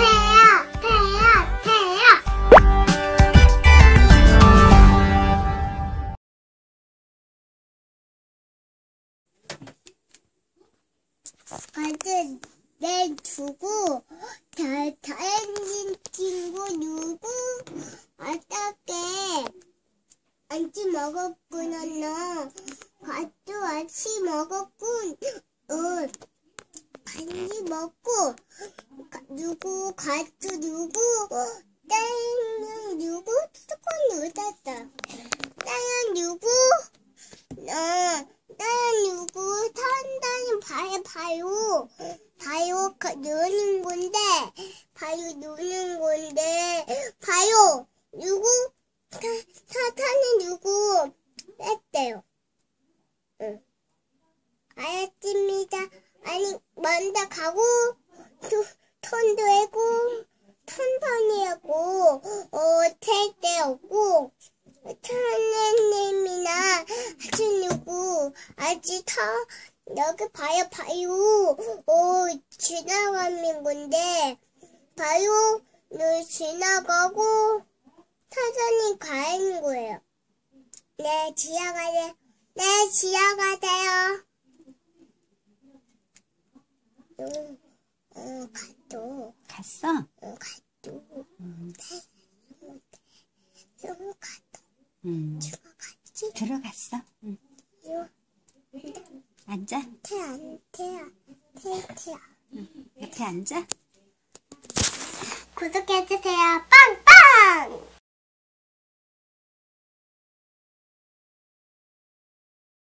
태야, 태야, 태야. 가지 내 주고 잘생긴 친구 누구? 어떻게 안지 먹었구나 너. 갓도 아침 먹었군. 간지 먹고 누구 갓도 누구 땡은 누구 뚜껑 묻었다. 땡은 누구 땡은 누구 탄다는 바요 노는 건데 바요 노는 건데 바요 누구 사탄은 누구 했대요. 응. 알았습니다. 아니 먼저 가고 턴도 해고 턴턴이하고 텔 때 없고 천연님이나 아주 누구 아직 여기 봐요 지나가는 건데 봐요 지나가고 사전이 가는 거예요. 네 지나가세요. 네 지나가세요. 가도 갔어? 가도 들어갔어? 응. 앉아? 태야. 옆에 앉아? 구독해주세요. 빵빵!